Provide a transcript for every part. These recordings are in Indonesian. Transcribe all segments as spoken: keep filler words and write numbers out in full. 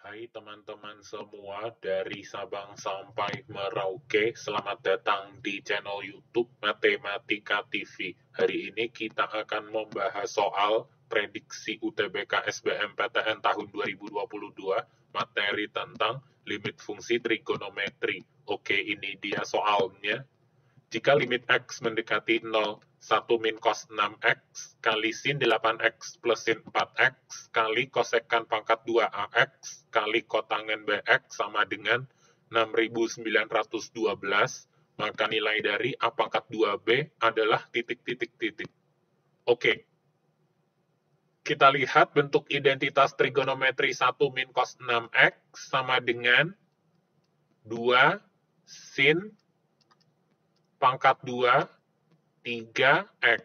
Hai teman-teman semua dari Sabang sampai Merauke, selamat datang di channel YouTube Matematika T V. Hari ini kita akan membahas soal prediksi U T B K S B M P T N tahun dua ribu dua puluh dua, materi tentang limit fungsi trigonometri. Oke, ini dia soalnya. Jika limit X mendekati nol, satu min cos enam X kali sin delapan X plus sin empat X kali kosekan pangkat dua A X kali kotangen B X sama dengan enam ribu sembilan ratus dua belas, maka nilai dari A pangkat dua B adalah titik-titik-titik. Oke, kita lihat bentuk identitas trigonometri satu min cos enam X sama dengan dua sin pangkat dua, tiga X.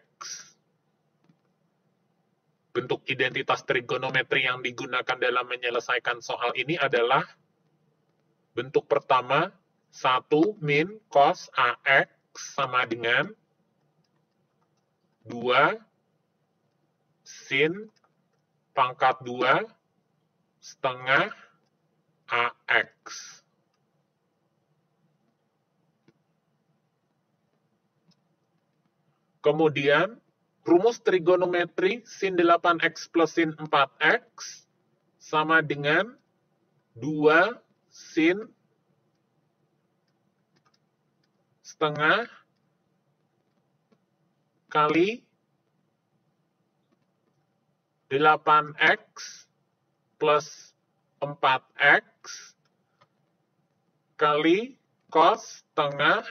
Bentuk identitas trigonometri yang digunakan dalam menyelesaikan soal ini adalah bentuk pertama, satu min cos A X sama dengan dua sin pangkat dua setengah A X. Kemudian, rumus trigonometri sin delapan X plus sin empat X sama dengan dua sin setengah kali delapan X plus empat X kali cos setengah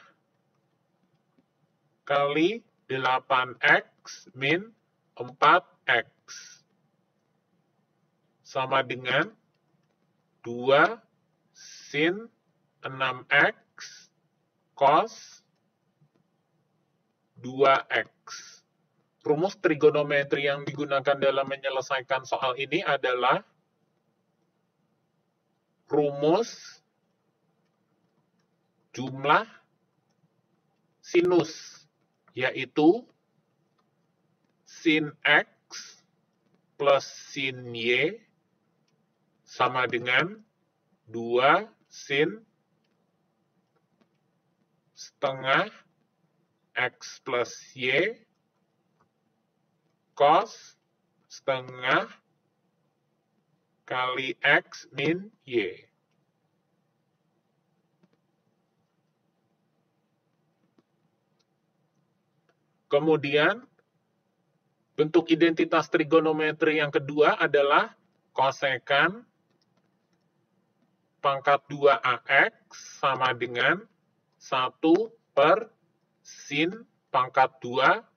kali delapan X min empat X sama dengan dua sin enam X cos dua X. Rumus trigonometri yang digunakan dalam menyelesaikan soal ini adalah rumus jumlah sinus, yaitu sin X plus sin Y sama dengan dua sin setengah X plus Y cos setengah kali X min Y. Kemudian, bentuk identitas trigonometri yang kedua adalah kosekan pangkat dua A X sama dengan satu per sin pangkat dua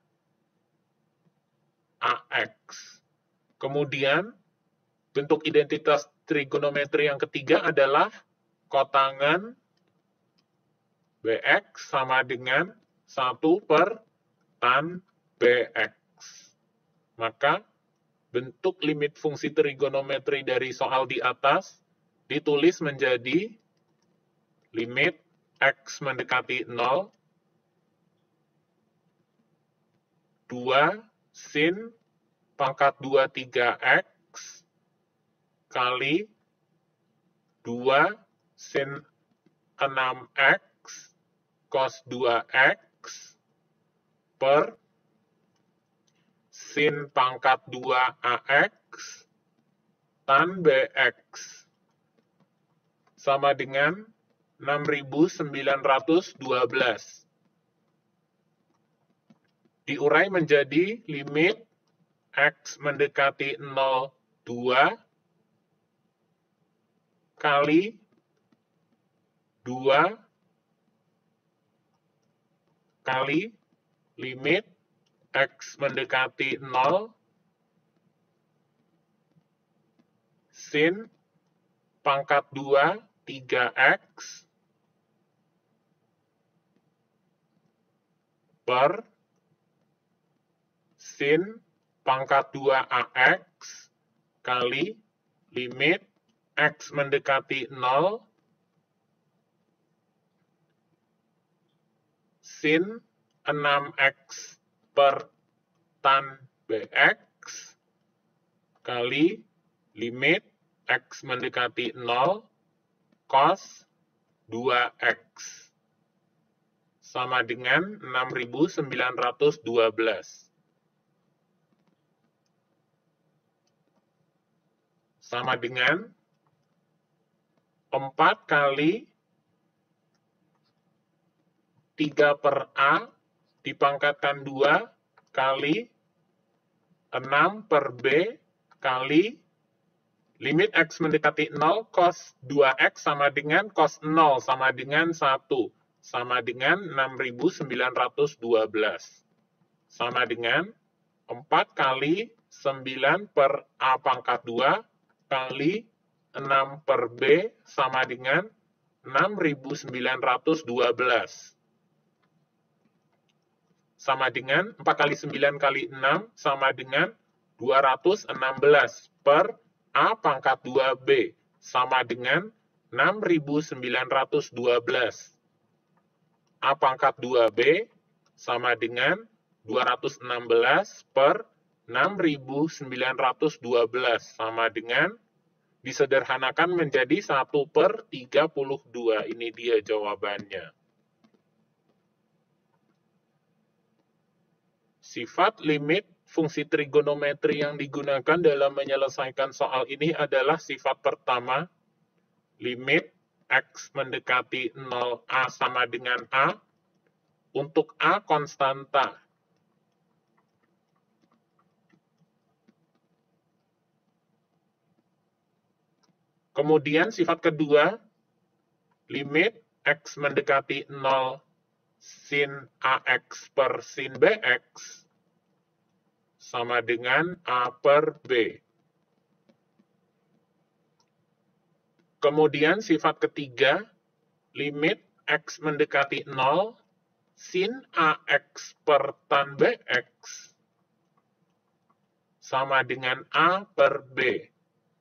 A X. Kemudian, bentuk identitas trigonometri yang ketiga adalah kotangen B X sama dengan satu per tan B X. Maka, bentuk limit fungsi trigonometri dari soal di atas ditulis menjadi limit X mendekati nol, dua sin pangkat dua tiga X kali dua sin enam X cos dua X per sin pangkat dua A X tan B X sama dengan enam ribu sembilan ratus dua belas. Diurai menjadi limit X mendekati nol, dua kali dua kali limit X mendekati nol sin pangkat dua, tiga X per sin pangkat dua A X kali limit X mendekati nol sin enam X per tan B X kali limit X mendekati nol, cos dua X. Sama dengan enam ribu sembilan ratus dua belas. Sama dengan empat kali tiga per A dipangkatkan dua kali enam per B kali limit X mendekati nol, cos dua X sama dengan cos nol sama dengan satu. Sama dengan enam ribu sembilan ratus dua belas. Sama dengan empat kali sembilan per A pangkat dua kali enam per B sama dengan enam ribu sembilan ratus dua belas. Sama dengan empat kali sembilan kali enam sama dengan dua ratus enam belas per A pangkat dua B sama dengan enam ribu sembilan ratus dua belas. A pangkat dua B sama dengan dua ratus enam belas per enam ribu sembilan ratus dua belas sama dengan disederhanakan menjadi satu per tiga puluh dua. Ini dia jawabannya. Sifat limit fungsi trigonometri yang digunakan dalam menyelesaikan soal ini adalah sifat pertama, limit X mendekati nol, A sama dengan A, untuk A konstanta. Kemudian sifat kedua, limit X mendekati nol, sin A X per sin B X, sama dengan A per B. Kemudian sifat ketiga, limit X mendekati nol, sin A X per tan B X, sama dengan A per B.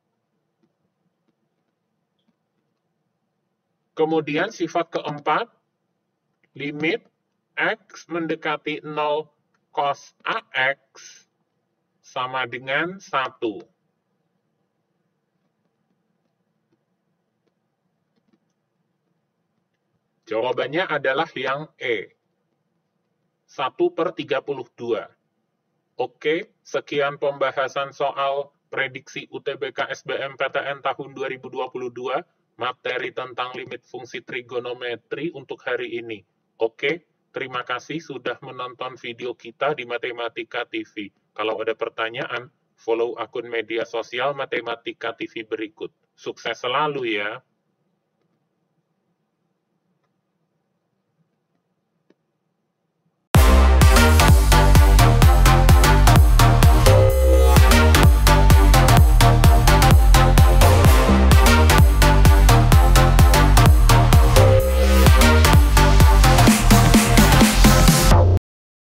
Kemudian sifat keempat, limit X mendekati nol, cos A X, sama dengan satu. Jawabannya adalah yang E, satu per tiga puluh dua. Oke, sekian pembahasan soal prediksi U T B K S B M P T N tahun dua ribu dua puluh dua, materi tentang limit fungsi trigonometri untuk hari ini. Oke, terima kasih sudah menonton video kita di Matematika T V. Kalau ada pertanyaan, follow akun media sosial Matematika T V berikut. Sukses selalu ya!